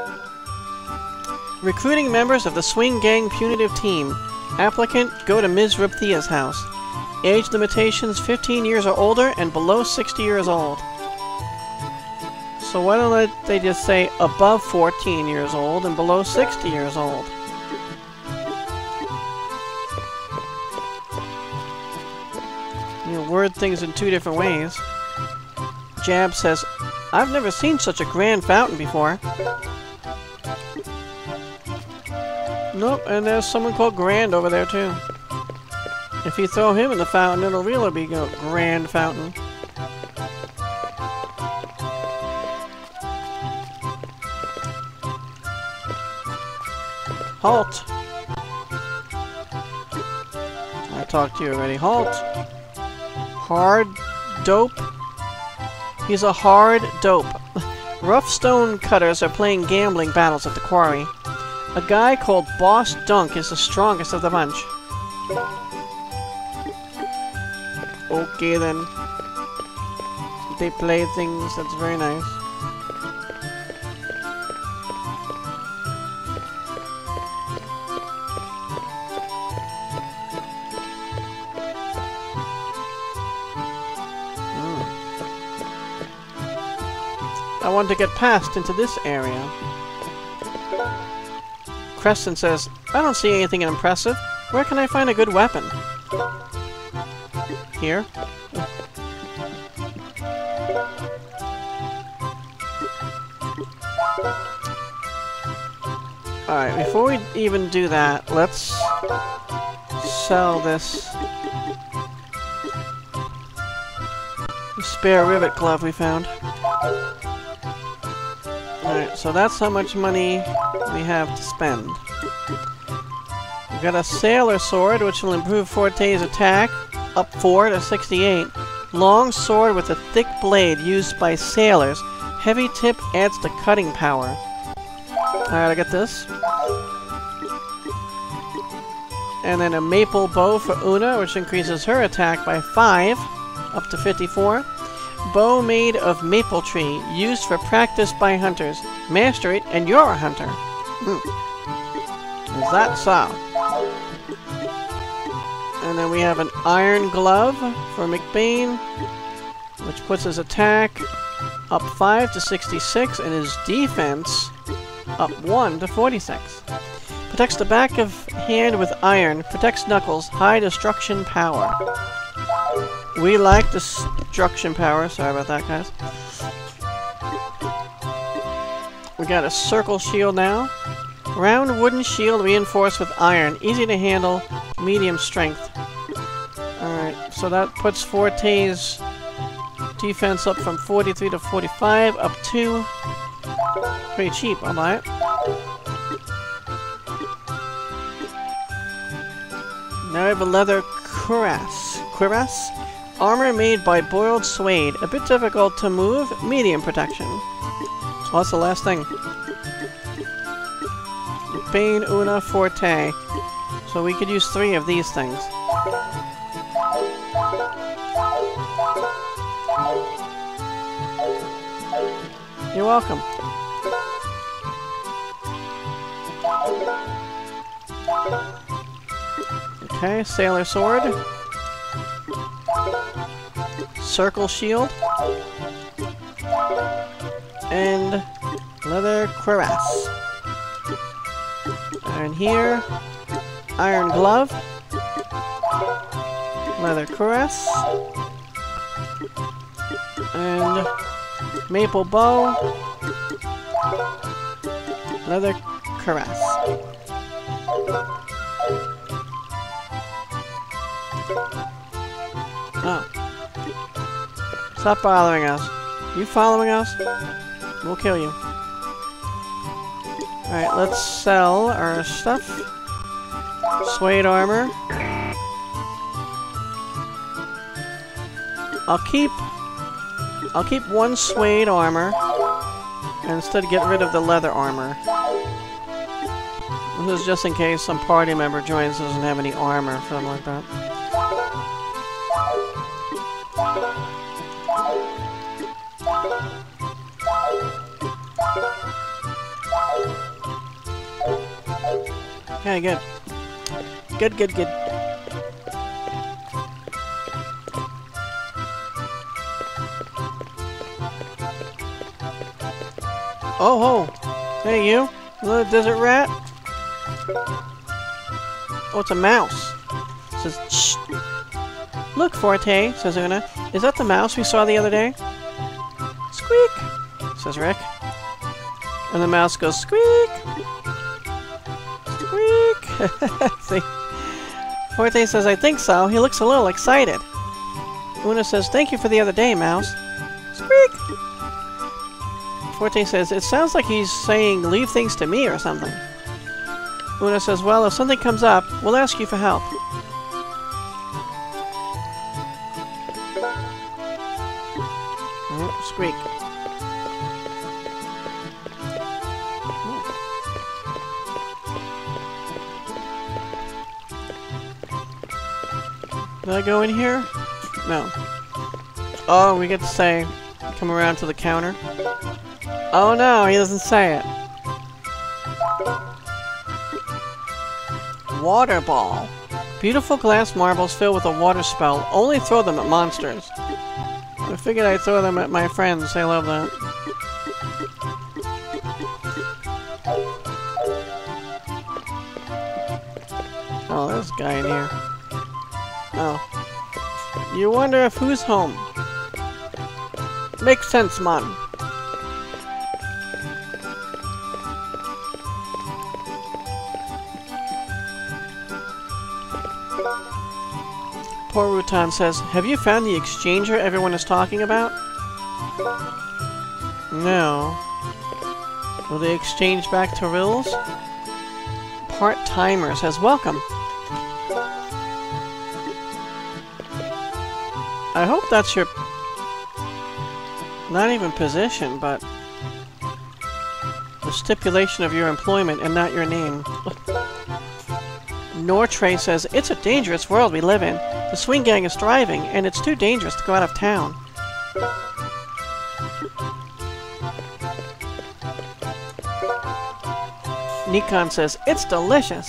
Recruiting members of the Swing Gang Punitive Team. Applicant, go to Ms. Rupthia's house. Age limitations, 15 years or older and below 60 years old. So why don't they just say above 14 years old and below 60 years old? You know, word things in two different ways. Jab says, I've never seen such a grand fountain before. Nope, and there's someone called Grand over there too. If you throw him in the fountain, it'll really be a grand fountain. Halt! I talked to you already. Halt! Hard dope? He's a hard dope. Rough stone cutters are playing gambling battles at the quarry. A guy called Boss Dunk is the strongest of the bunch. Okay then. They play things, that's very nice. I want to get past into this area. Creston says, I don't see anything impressive. Where can I find a good weapon? Here? Alright, before we even do that, let's sell this spare rivet glove we found. Alright, so that's how much money we have to spend. We've got a sailor sword, which will improve Forte's attack, up 4 to 68. Long sword with a thick blade used by sailors. Heavy tip adds to cutting power. Alright, I got this. And then a maple bow for Una, which increases her attack by 5, up to 54. Bow made of maple tree, used for practice by hunters. Master it, and you're a hunter. Is that so? And then we have an iron glove for McBain, which puts his attack up 5 to 66, and his defense up 1 to 46. Protects the back of hand with iron, protects knuckles, high destruction power. We like destruction power. Sorry about that, guys. We got a circle shield now. Round wooden shield reinforced with iron. Easy to handle, medium strength. Alright, so that puts Forte's defense up from 43 to 45, up 2. Pretty cheap, I'll buy it. Now we have a leather cuirass. Armor made by boiled suede. A bit difficult to move. Medium protection. Well, that's the last thing. Bane, Una, Forte. So we could use 3 of these things. You're welcome. Okay, sailor sword. Circle shield. And leather cuirass. And here, iron glove. Leather cuirass. And maple bow. Leather cuirass. Oh. Stop bothering us. You following us? We'll kill you. Alright, let's sell our stuff. Suede armor. I'll keep 1 suede armor. And instead get rid of the leather armor. This is just in case some party member joins doesn't have any armor or something like that. Okay, good. Good, good, good. Oh, ho! Hey, you! Little desert rat? Oh, it's a mouse. It says, shh! Look, Forte, says Una. Is that the mouse we saw the other day? Squeak! Says Rick. And the mouse goes, squeak! Squeak! See? Forte says, I think so. He looks a little excited. Una says, thank you for the other day, mouse. Squeak! Forte says, it sounds like he's saying, leave things to me or something. Una says, well, if something comes up, we'll ask you for help. Squeak. Did I go in here? No. Oh, we get to say, come around to the counter. Oh no, he doesn't say it. Water ball. Beautiful glass marbles filled with a water spell. Only throw them at monsters. I figured I'd throw them at my friends. They love that. Oh, there's a guy in here. Oh. You wonder if who's home. Makes sense, man. Poor Rutan says, have you found the exchanger everyone is talking about? No. Will they exchange back to Rills? Part-timer says, welcome. I hope that's your... not even position, but... the stipulation of your employment and not your name. Nortray says, it's a dangerous world we live in. The swing gang is thriving, and it's too dangerous to go out of town. Nikon says, it's delicious.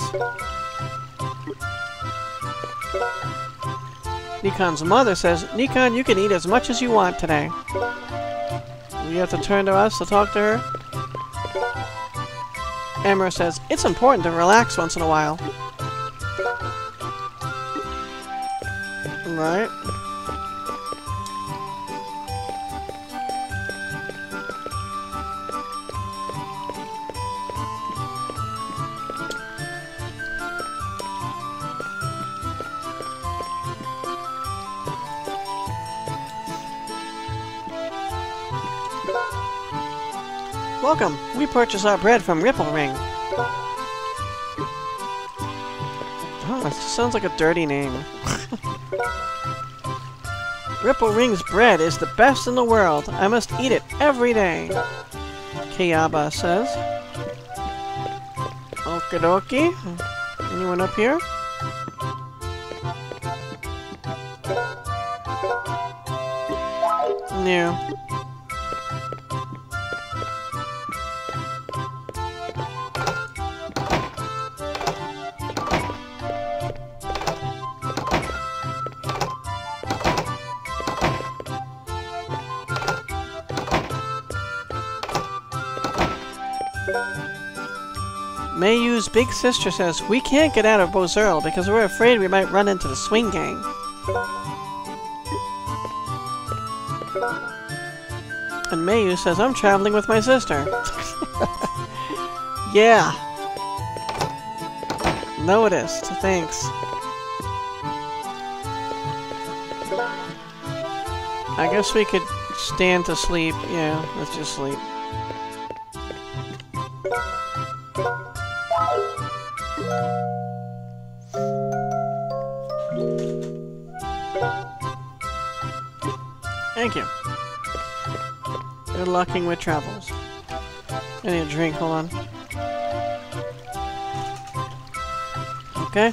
Nikon's mother says, Nikon, you can eat as much as you want today. You have to turn to us to talk to her? Emmer says, it's important to relax once in a while. Right. Welcome. We purchase our bread from Ripple Ring. Oh, that just sounds like a dirty name. Ripple Ring's bread is the best in the world. I must eat it every day. Kayaba says. Okie dokie. Anyone up here? No. Mayu's big sister says, we can't get out of Bozerl because we're afraid we might run into the swing gang. And Mayu says, I'm traveling with my sister. Yeah. Noticed. Thanks. I guess we could stand to sleep. Yeah, let's just sleep. Thank you. Good lucking with travels. I need a drink, hold on. Okay.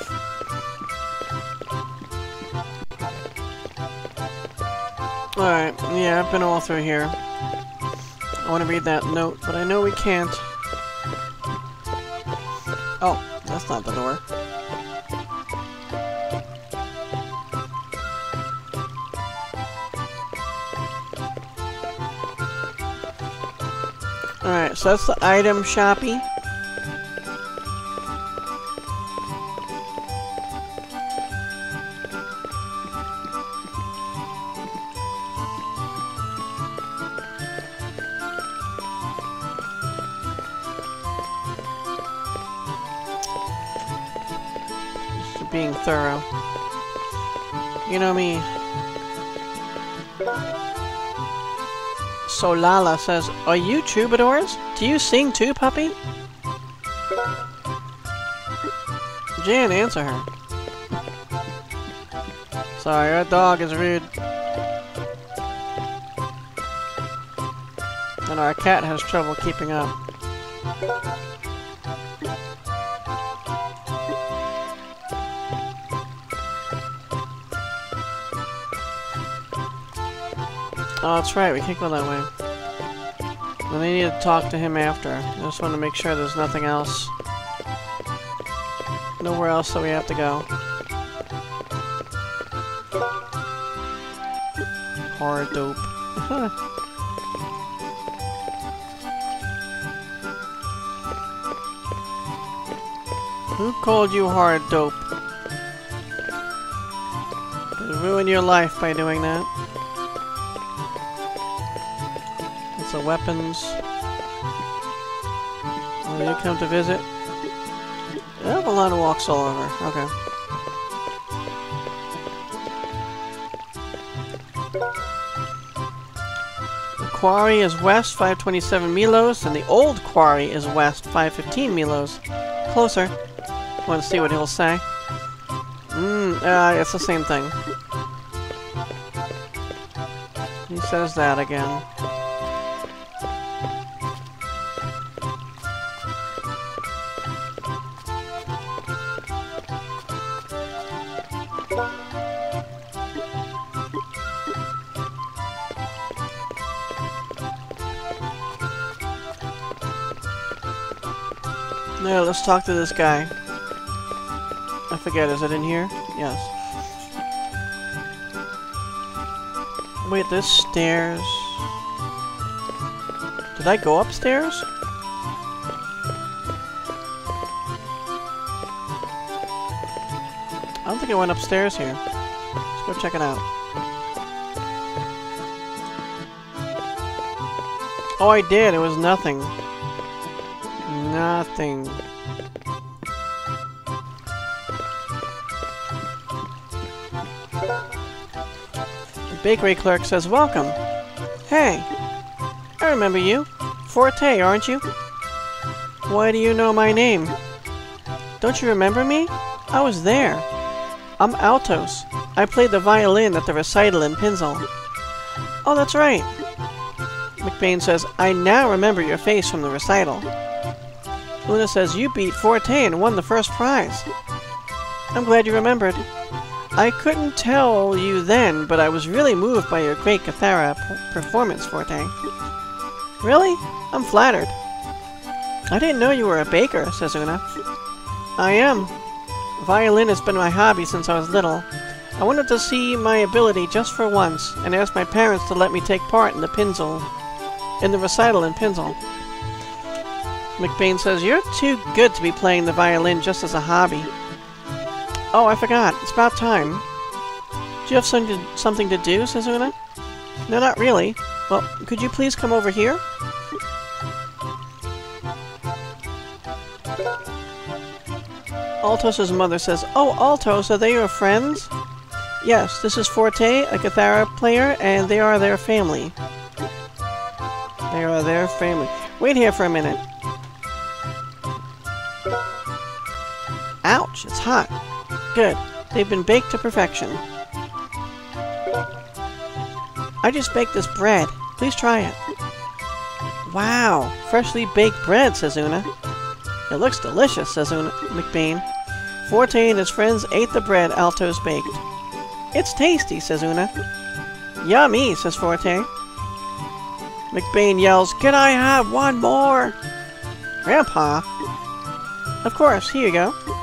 Alright, yeah, I've been all through here. I want to read that note, but I know we can't. Oh, That's not the door. Alright, so that's the item shoppy. Just being thorough. You know me. So Lala says, "Are you troubadours? Do you sing too, puppy?" Jan, answer her. Sorry, our dog is rude. And our cat has trouble keeping up. Oh, that's right, we can't go that way. And I need to talk to him after. I just want to make sure there's nothing else. Nowhere else that we have to go. Horror dope. Who called you hard dope? You'll ruin your life by doing that. So weapons. Will you come to visit? I have a lot of walks all over. Okay. The quarry is west 527 Milos, and the old quarry is west 515 Milos. Closer. Want to see what he'll say? It's the same thing. He says that again. Now let's talk to this guy. I forget, is it in here? Yes. Wait, there's stairs. Did I go upstairs? I don't think I went upstairs here. Let's go check it out. Oh, I did. It was nothing. Nothing. The bakery clerk says, "Welcome." Hey, I remember you. Forte, aren't you? Why do you know my name? Don't you remember me? I was there. I'm Altos. I played the violin at the recital in Pinzel. Oh, that's right. McBain says, I now remember your face from the recital. Luna says, you beat Forte and won the first prize. I'm glad you remembered. I couldn't tell you then, but I was really moved by your great Cathara performance, Forte. Really? I'm flattered. I didn't know you were a baker, says Una. I am. Violin has been my hobby since I was little. I wanted to see my ability just for once, and asked my parents to let me take part in the recital in Pinzel. McBain says, you're too good to be playing the violin just as a hobby. Oh, I forgot. It's about time. Do you have something to do, says Una? No, not really. Well, could you please come over here? Altos' mother says, oh, Altos, are they your friends? Yes, this is Forte, a Cathara player, and they are their family. They are their family. Wait here for a minute. Ouch, it's hot. Good. They've been baked to perfection. I just baked this bread. Please try it. Wow, freshly baked bread, says Una. It looks delicious, says McBain. Forte and his friends ate the bread Altos baked. It's tasty, says Una. Yummy, says Forte. McBain yells, can I have one more? Grandpa? Of course, here you go.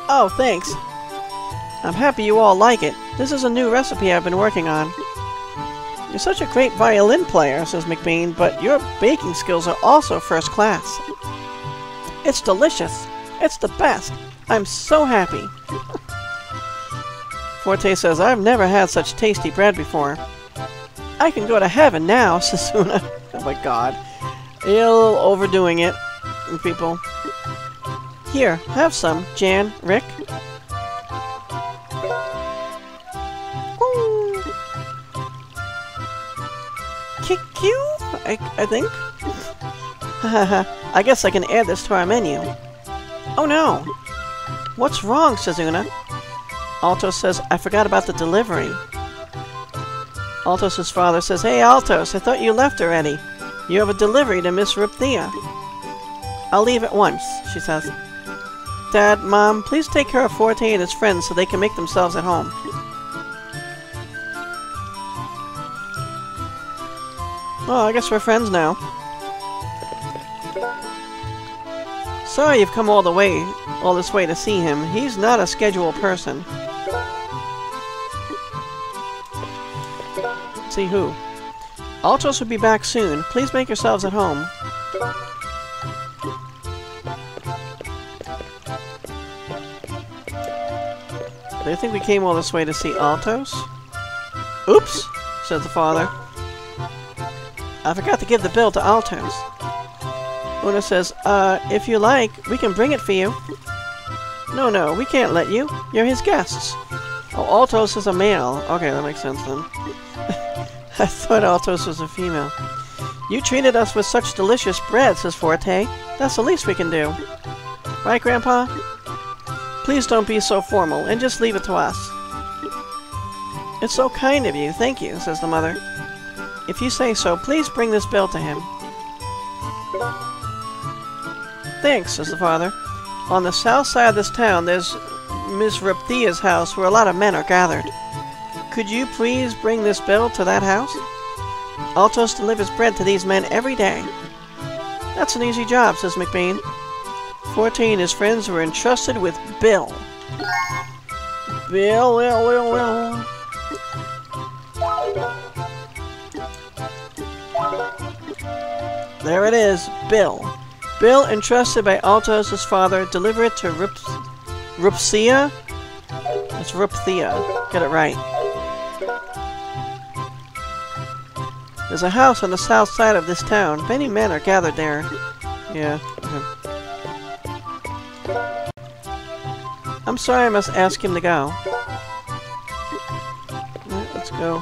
Oh, thanks. I'm happy you all like it. This is a new recipe I've been working on. You're such a great violin player, says McBean, but your baking skills are also first class. It's delicious. It's the best. I'm so happy. Forte says, I've never had such tasty bread before. I can go to heaven now, says Una. Oh my god. A little overdoing it, people. Here, have some, Jan, Rick. Ooh. Kick you, I think. I guess I can add this to our menu. Oh no! What's wrong, says Una. Altos says, I forgot about the delivery. Altos' father says, Hey Altos, I thought you left already. You have a delivery to Miss Ripthea. I'll leave at once, she says. Dad, Mom, please take care of Forte and his friends so they can make themselves at home. Well, I guess we're friends now. Sorry you've come all this way to see him. He's not a scheduled person. See who? Altos will be back soon. Please make yourselves at home. They think we came all this way to see Altos? Oops, says the father. I forgot to give the bill to Altos. Una says, if you like, we can bring it for you. No, we can't let you. You're his guests. Oh, Altos is a male. Okay, that makes sense then. I thought Altos was a female. You treated us with such delicious bread, says Forte. That's the least we can do. Right, Grandpa? Please don't be so formal, and just leave it to us. It's so kind of you, thank you, says the mother. If you say so, please bring this bill to him. Thanks, says the father. On the south side of this town, there's Miss Ripthea's house where a lot of men are gathered. Could you please bring this bill to that house? Altos delivers bread to these men every day. That's an easy job, says McBean. Forte and his friends were entrusted with Bill. Bill. There it is, Bill. Bill, entrusted by Altos' father, deliver it to Ripthea? It's Ripthea. Get it right. There's a house on the south side of this town. Many men are gathered there. Yeah. I'm sorry I must ask him to go. Right, let's go.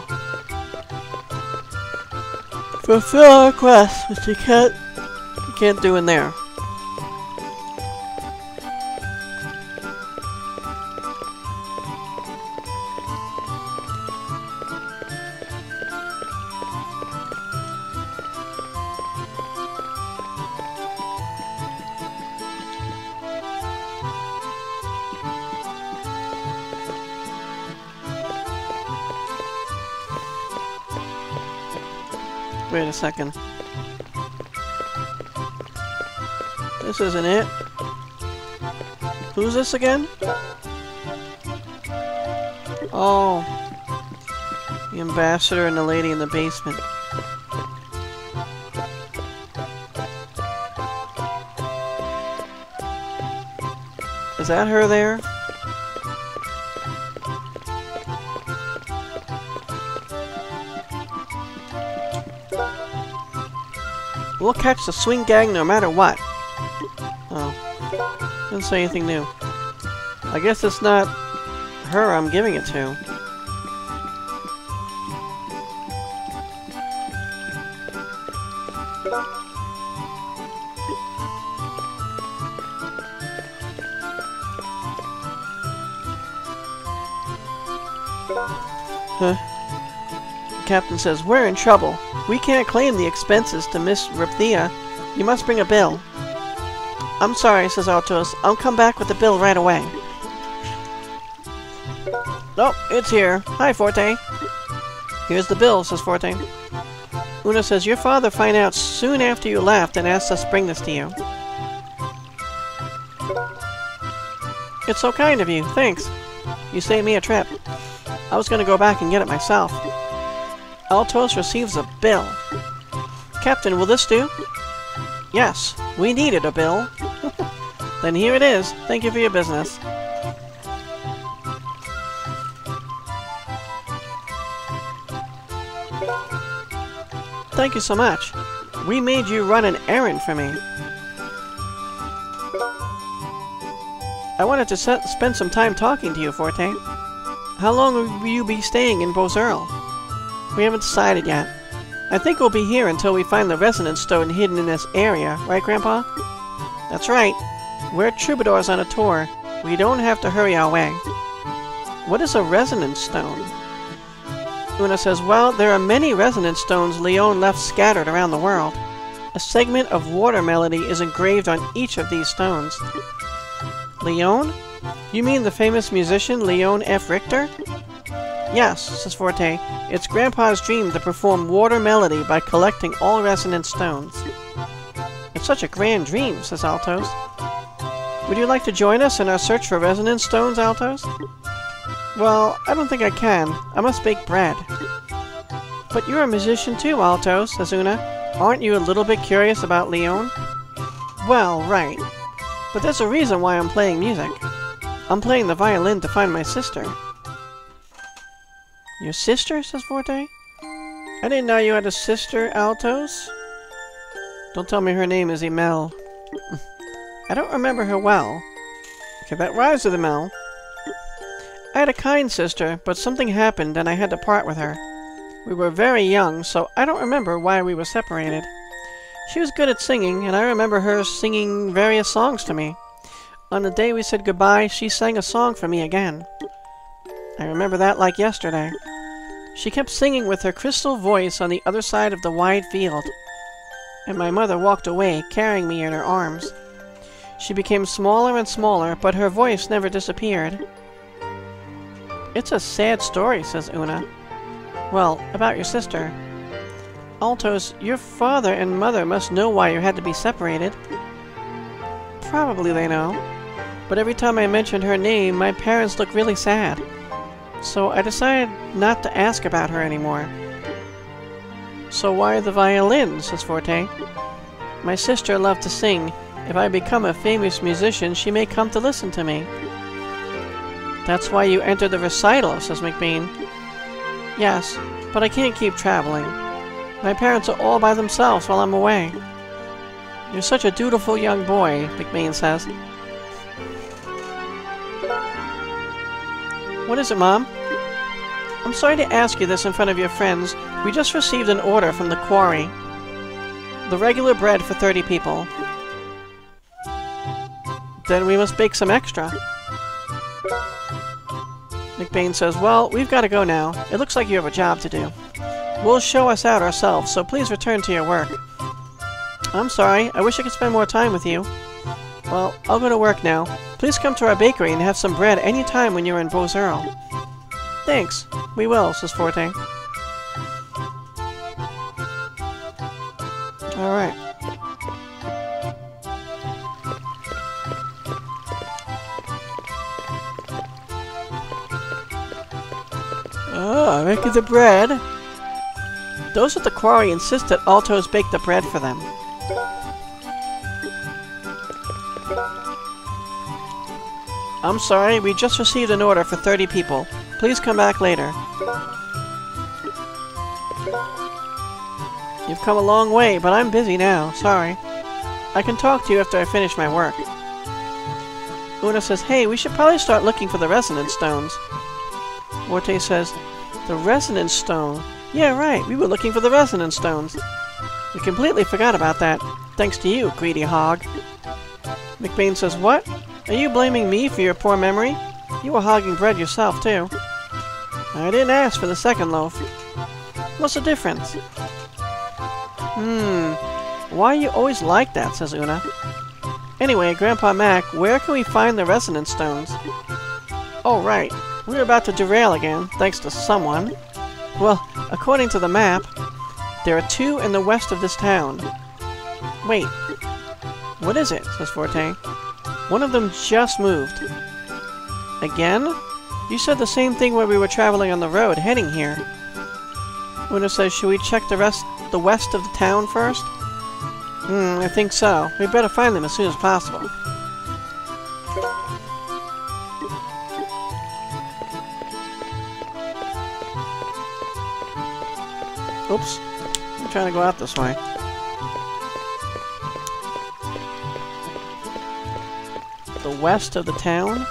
Fulfill our request, which you can't do in there. Wait a second. This isn't it. Who's this again? Oh. The ambassador and the lady in the basement. Is that her there? We'll catch the swing gang no matter what. Oh. Didn't say anything new. I guess it's not her I'm giving it to. Huh? The captain says, we're in trouble. We can't claim the expenses to Miss Ripthea. You must bring a bill. I'm sorry, says Altos. I'll come back with the bill right away. Nope, it's here. Hi, Forte. Here's the bill, says Forte. Una says, your father found out soon after you left and asked us to bring this to you. It's so kind of you, thanks. You saved me a trip. I was gonna go back and get it myself. Altos receives a bill. Captain, will this do? Yes, we needed a bill. Then here it is. Thank you for your business. Thank you so much. We made you run an errand for me. I wanted to spend some time talking to you, Forte. How long will you be staying in Bozerl? We haven't decided yet. I think we'll be here until we find the resonance stone hidden in this area, right, Grandpa? That's right. We're troubadours on a tour. We don't have to hurry our way. What is a resonance stone? Una says, well, there are many resonance stones Leon left scattered around the world. A segment of water melody is engraved on each of these stones. Leon? You mean the famous musician Leon F. Richter? Yes, says Forte. It's Grandpa's dream to perform water melody by collecting all resonance stones. It's such a grand dream, says Altos. Would you like to join us in our search for resonance stones, Altos? Well, I don't think I can. I must bake bread. But you're a musician too, Altos, says Una. Aren't you a little bit curious about Leon? Well, right. But there's a reason why I'm playing music. I'm playing the violin to find my sister. Your sister? Says Forte. I didn't know you had a sister, Altos. Don't tell me her name is Emel. I don't remember her well. Okay, that rhymes with Emel. I had a kind sister, but something happened and I had to part with her. We were very young, so I don't remember why we were separated. She was good at singing, and I remember her singing various songs to me. On the day we said goodbye, she sang a song for me again. I remember that like yesterday. She kept singing with her crystal voice on the other side of the wide field. And my mother walked away, carrying me in her arms. She became smaller and smaller, but her voice never disappeared. It's a sad story, says Una. Well, about your sister. Altos, your father and mother must know why you had to be separated. Probably they know. But every time I mentioned her name, my parents looked really sad. So I decided not to ask about her anymore. So why the violin, says Forte. My sister loved to sing. If I become a famous musician, she may come to listen to me. That's why you entered the recital, says McBean. Yes, but I can't keep traveling. My parents are all by themselves while I'm away. You're such a dutiful young boy, McBean says. What is it, Mom? I'm sorry to ask you this in front of your friends. We just received an order from the quarry. The regular bread for 30 people. Then we must bake some extra. McBain says, well, we've got to go now. It looks like you have a job to do. We'll show us out ourselves, so please return to your work. I'm sorry. I wish I could spend more time with you. Well, I'll go to work now. Please come to our bakery and have some bread any time when you're in Bozerl. Thanks. We will, says Forte. Alright. Oh, making the bread. Those at the quarry insist that Altos bake the bread for them. I'm sorry, we just received an order for 30 people. Please come back later. You've come a long way, but I'm busy now. Sorry. I can talk to you after I finish my work. Una says, hey, we should probably start looking for the resonance stones. Forte says, the resonance stone? Yeah, right, we were looking for the resonance stones. We completely forgot about that. Thanks to you, greedy hog. McBain says, what? Are you blaming me for your poor memory? You were hogging bread yourself, too. I didn't ask for the second loaf. What's the difference? Why are you always like that, says Una. Anyway, Grandpa Mac, where can we find the resonance stones? Oh, right. We were about to derail again, thanks to someone. Well, according to the map, there are 2 in the west of this town. Wait. What is it? Says Forte. One of them just moved. Again? You said the same thing when we were traveling on the road, heading here. Luna says, should we check the west of the town first? I think so. We better find them as soon as possible. Oops. I'm trying to go out this way. The west of the town?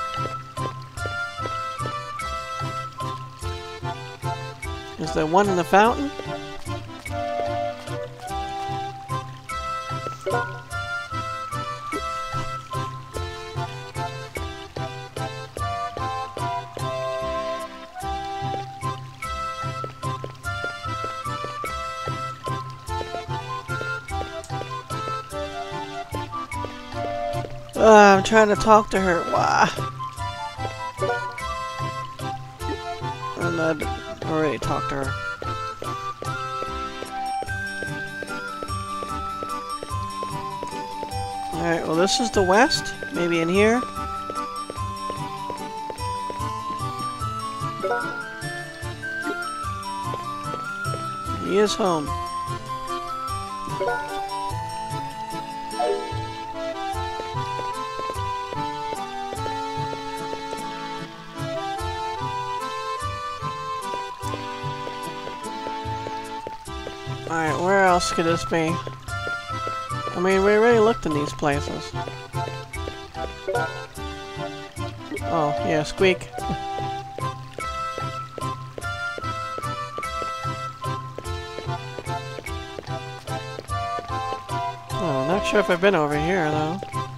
Is there one in the fountain? I'm trying to talk to her. Wah. And I'd already talked to her. Alright, well this is the west. Maybe in here. He is home. Alright, where else could this be? I mean, we already looked in these places. Oh, yeah, squeak. Oh, not sure if I've been over here, though.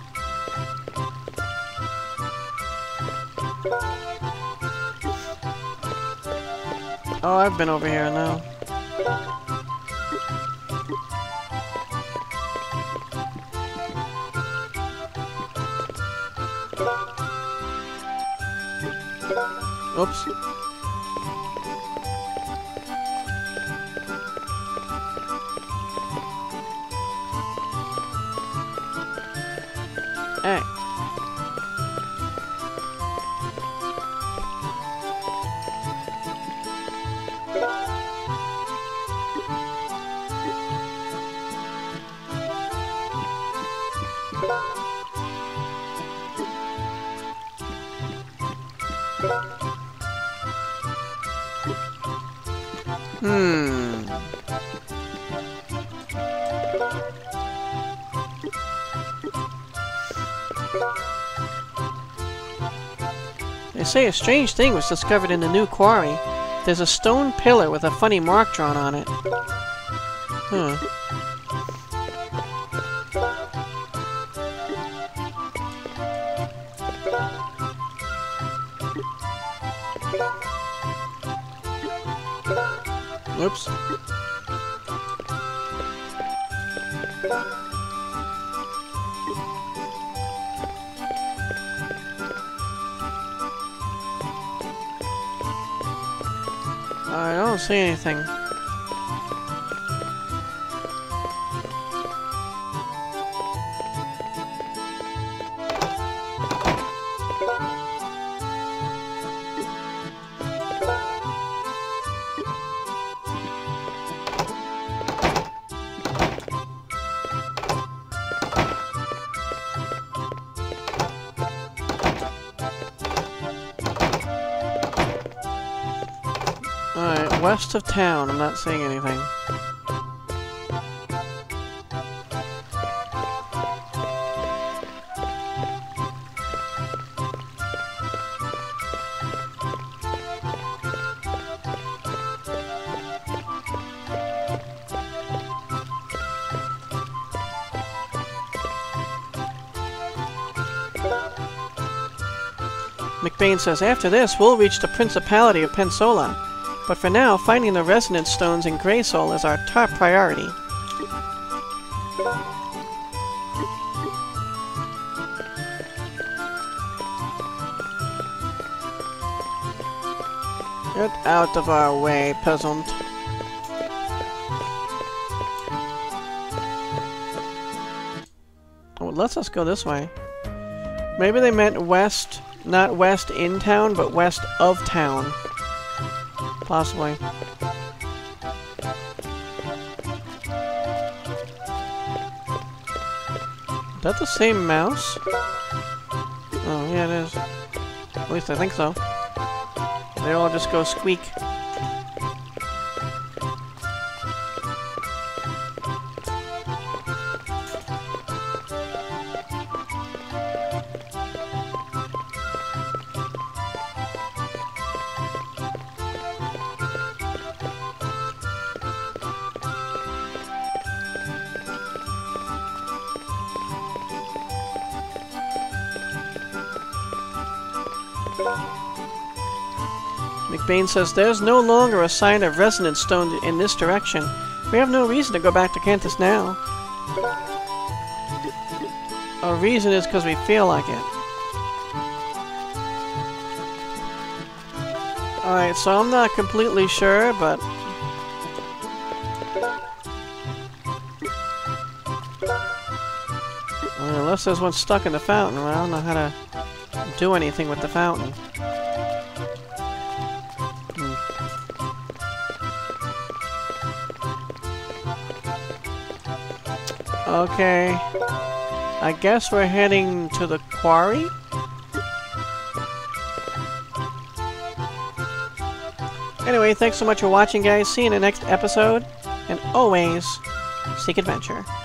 Oh, I've been over here now. Oops. Hey. They say a strange thing was discovered in the new quarry. There's a stone pillar with a funny mark drawn on it. Oops. I don't see anything. Alright, west of town, I'm not seeing anything. McBain says, after this, we'll reach the Principality of Pensola. But for now, finding the resonance stones in Grey Soul is our top priority. Get out of our way, peasant. Oh, let's go this way. Maybe they meant west Not west in town, but west of town. Possibly. Is that the same mouse? Oh, yeah, it is. At least I think so. They all just go squeak. McBain says, there's no longer a sign of resonance stone in this direction. We have no reason to go back to Cantus now. Our reason is because we feel like it. Alright, so I'm not completely sure, but... unless there's one stuck in the fountain, well, I don't know how to do anything with the fountain. Okay, I guess we're heading to the quarry? Anyway, thanks so much for watching, guys. See you in the next episode, and always seek adventure.